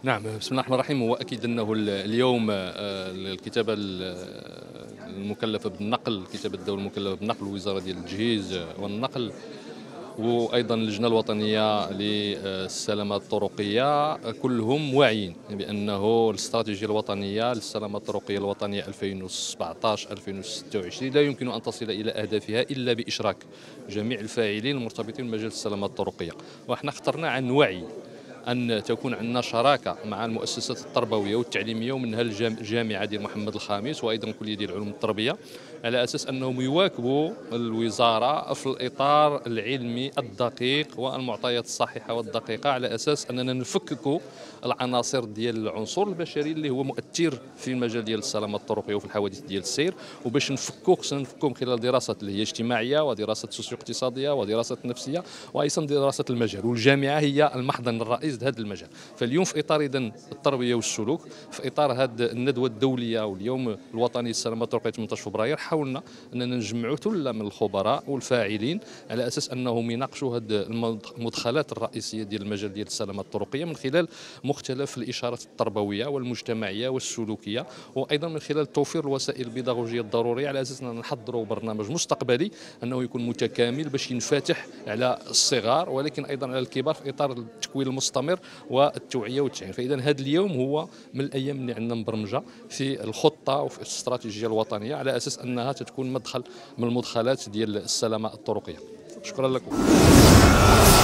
نعم، بسم الله الرحمن الرحيم. هو أكيد أنه اليوم الكتابة المكلفة بالنقل، الكتابة الدولة المكلفة بالنقل، الوزارة ديال التجهيز والنقل، وأيضا اللجنة الوطنية للسلامة الطرقية، كلهم واعيين بأنه الاستراتيجية الوطنية للسلامة الطرقية الوطنية 2017-2026 لا يمكن أن تصل إلى أهدافها إلا بإشراك جميع الفاعلين المرتبطين بمجال السلامة الطرقية. وإحنا اخترنا عن وعي أن تكون عندنا شراكة مع المؤسسات التربوية والتعليمية، ومنها الجامعة ديال محمد الخامس، وأيضا الكلية ديال العلوم التربية، على أساس أنهم يواكبوا الوزارة في الإطار العلمي الدقيق والمعطيات الصحيحة والدقيقة، على أساس أننا نفككوا العناصر ديال العنصر البشري اللي هو مؤثر في المجال ديال السلامة الطرقية وفي الحوادث ديال السير. وباش نفكوه خصنا نفكوه من خلال دراسات اللي هي اجتماعية، ودراسات سوسيو اقتصادية، ودراسات نفسية، وأيضا دراسة المجال. والجامعة هي المحضن الرئيس لهذا المجال. فاليوم في إطار إذن التربية والسلوك، في إطار هذه الندوة الدولية واليوم الوطني للسلامة الطرقية 18 فبراير، حاولنا أننا نجمعوا ثلة من الخبراء والفاعلين على أساس أنهم يناقشوا هذه المدخلات الرئيسية ديال المجال ديال السلامة الطرقية من خلال مختلف الإشارات التربوية والمجتمعية والسلوكية، وأيضا من خلال توفير الوسائل البيداغوجية الضرورية، على أساس أننا نحضروا برنامج مستقبلي أنه يكون متكامل باش ينفتح على الصغار ولكن أيضا على الكبار في إطار التكوين المستمر والتوعية والتعليم. فإذا هذا اليوم هو من الأيام اللي عندنا مبرمجة في الخطة وفي الاستراتيجية الوطنية، على أساس أنها تكون مدخل من المدخلات ديال السلامة الطرقية. شكرا لكم.